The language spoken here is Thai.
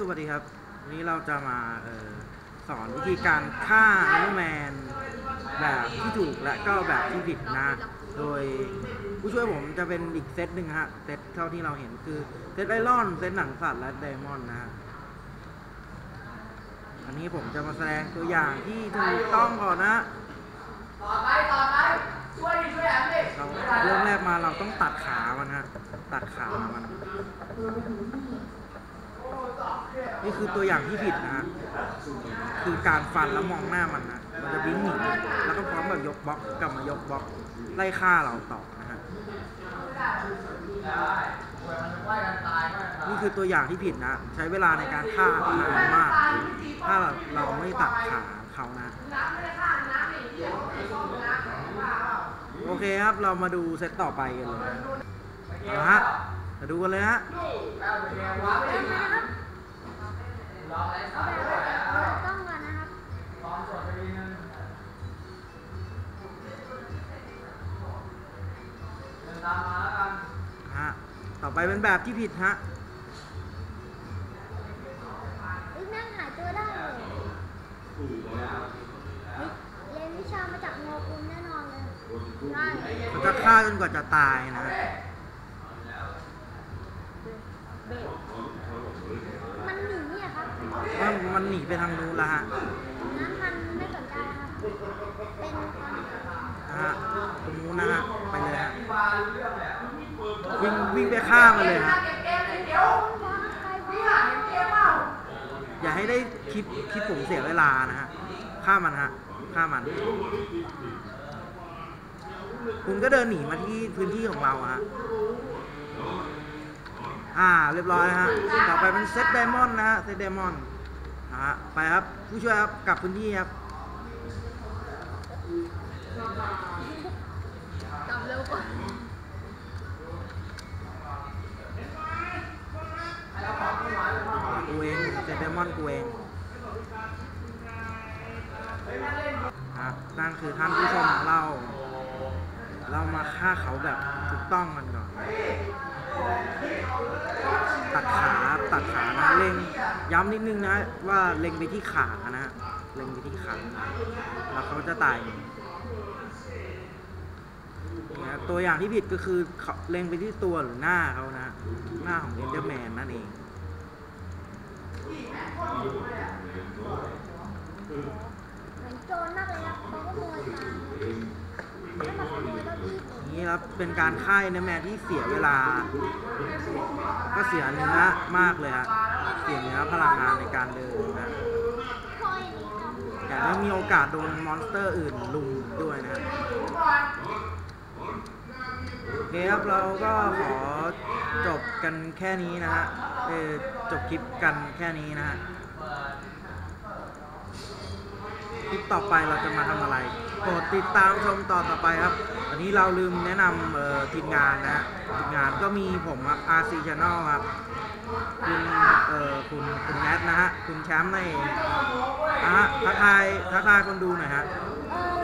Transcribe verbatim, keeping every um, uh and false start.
วัสดีครับวันนี้เราจะมาออสอนวิธีการฆ่าเอนเดอร์แมนแบบที่ถูกและก็แบบที่ผิดนะโดยผู้ช่วยผมจะเป็นอีกเซตหนึ่งฮะเซตเท่าที่เราเห็นคือเซตไอรอนเซตหนังสัตว์และไดมอนด์นะฮะอันนี้ผมจะมาแสดงตัวอย่างที่ถูกต้องก่อนนะต่อไปต่อไปช่วยช่วยอ่านดิเราเริ่มแรกมาเราต้องตัดขามันฮะตัดขามันนี่คือตัวอย่างที่ผิดนะฮะคือการฟันแล้วมองหน้ามันนะมันจะวิ่งหนีแล้วก็พร้อมแบบยกบล็อกกลับมายกบล็อกไล่ฆ่าเราต่อนะฮะนี่คือตัวอย่างที่ผิดนะใช้เวลาในการฆ่านานมากถ้าเราไม่ตัดขาเขานะโอเคครับเรามาดูเซตต่อไปกันเลยนะฮะมาดูกันเลยฮะต้องก่อนนะครับฮะต่อไปเป็นแบบที่ผิดฮะแม่งหายตัวได้เลยเรียนวิชามาจากโงกุลแน่นอนเลยใช่มันจะฆ่าจนกว่าจะตายนะฮะมันหนีอะครับว่ามันหนีไปทางนู้นแล้วฮะนั้นมันไม่สนใจครับเป็นความนะฮะตรงนู้นนะฮะไปเลยฮะวิ่งวิ่งไปฆ่ามันเลยฮะอย่าให้ได้คลิปคลิปผมเสียเวลานะฮะฆ่ามันฮะฆ่ามันคุณก็เดินหนีมาที่พื้นที่ของเราฮะอ่าเรียบร้อยฮะต่อไปเป็นเซตไดมอนด์นะฮะเซตไดมอนด์นะฮะไปครับผู้ช่วยครับกลับพื้นที่ครับกลับเร็วกว่ากูเองเซตไดมอนด์กูเองครับนั่นคือท่านผู้ชมของเราเรามาฆ่าเขาแบบถูกต้องกันก่อนตัดขาตัดขานะเล็งย้ำนิดนึงนะว่าเล็งไปที่ขานะเล็งไปที่ขาแล้วเขาจะตายนะตัวอย่างที่ผิดก็คือเล็งไปที่ตัวหรือหน้าเขานะหน้าของเอนเดอร์แมนนั่นเองเหมือนโจรมากเลยครับเขาก็โมยตามแล้วมาขโมยแล้วพี่นี่ครับเป็นการฆ่าเอนเดอร์แมนที่เสียเวลาก็เสียเนื้อมากเลยฮะเสียเนื้อพลังงานในการเดินนะแต่ไม่มีโอกาสโดนมอนสเตอร์อื่นลุมด้วยนะโอเคครับเราก็ขอจบกันแค่นี้นะฮะเออจบคลิปกันแค่นี้นะฮะคลิปต่อไปเราจะมาทำอะไรโปรดติดตามชมต่อต่อไปครับวันนี้เราลืมแนะนำทีมงานนะฮะทีมงานก็มีผมครับ อาร์ ซี Channel ครับคุณเอ่อคุณคุณแนทนะฮะคุณแชมป์นั่นเองนะฮะทักทายทักทายคนดูหน่อยฮะ